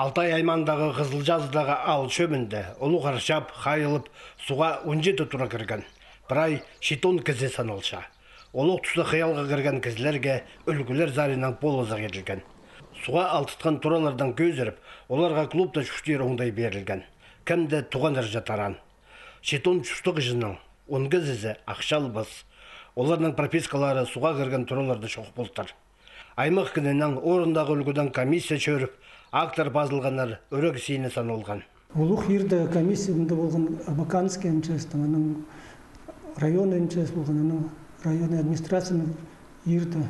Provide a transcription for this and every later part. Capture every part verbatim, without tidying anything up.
Алтай аймағындағы Қызылжазыдағы ал шөбінде ұлы қаршап, қайылып, суға он жеті тура кірген. Бір ай шетон кізе саналша. Олық тұсты қиялға кірген кізлерге үлгілер зарынан полоза кетілген. Суға алтытқан туралардан көзіріп, оларға клубта жүштер оңдай берілген. Кімді туғандар жатаран. Шетон жүштік жының, он кізізі ақшалбыз. Олардың пропискалары суға кірген тураларды шоқ болтыр. Аймақ күнінен орындағы үлгіден комиссия чөріп, актар базылғанар өрек сейіні санылған. Улух ерді комиссияында болған Абаканский МЧС-тің, аның район МЧС болған, аның район администрацияның ерді.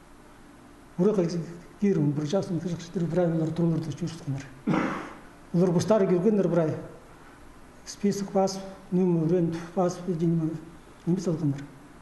Урық ерім, бір жақсын кішкіштері правилар тұрылырды жүрістіңдер. Олар бұстары көргендер бір ай. Список пас, нөмірен, пас, немес алғандар.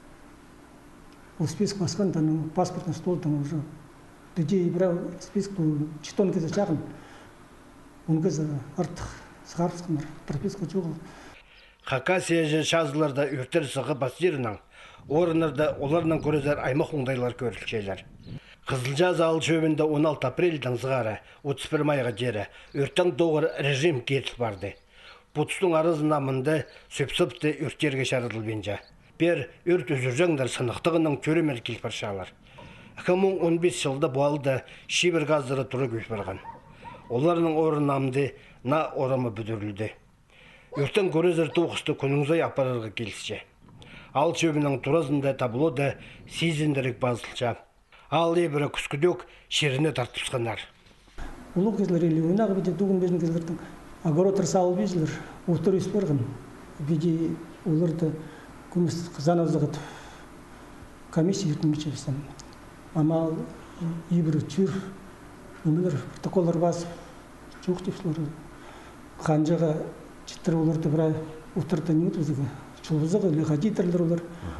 Ол список басқанда, паспортный столдан уже. Людей брал список, четон кезі жағын. Он кезі артық сығарысқандар, прописка жоғы. Хакасия же шазыларда үртер сығы бастерінің, орынырда оларынан көрезер аймақ оңдайлар көрілчейлер. Қызылжаз ал шөбінде он алты апрельдің зығары, отыз бір майға жері, үрттің доғыр режим кетіп барды. Бұтыстың арызына мұнды сөпсіпті үрттерге шарыдыл бенже. Бер үрт үзіржаңдар сынықтығының көремер келіп баршалар. екі мың он бес жылда буалды шибір газдары тұры көш барған. Оларының орынамды на орамы бүдірілді. Үрттің көрезір тоқысты күніңзай апарарға келісше. Ал шөбінің туразында таблода сезіндірік базылша. Ал ебірі күскідек шеріне тартыпсқанар. Улық кезлер елі ойнағы беде дуғын безін кезлердің огородыр сауыл безілер ұлтыр өс барған. Беде оларды күміс қызан азығыт комиссия ертімечелесен. Амал ебірі чүр, өмілер протоколар басып, жоқ депсілер. Қанжаға читтір оларды бір ұлтырды немет өзігі. Чулбызығы, лехадитерлер олар.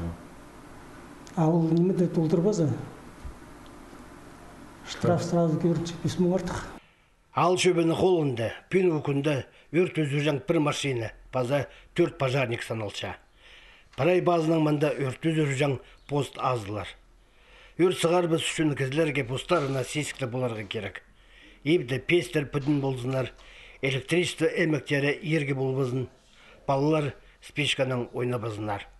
Ауыл немеді толтыр база. Штраф сразу көрінчі, письмо артық. Ал шөбіні қолында, пен өкінді өрт өзіржен бір машина, база төрт пожарник саналша. Парай базының мында өрт өзіржен пост аздылар. Өрт сығар біз үшін кізлерге постарына сескілі боларға керек. Ебді пестер пүдін болзынар, электричество әмектері ерге болбызын, балалар спичканың ойна базынар.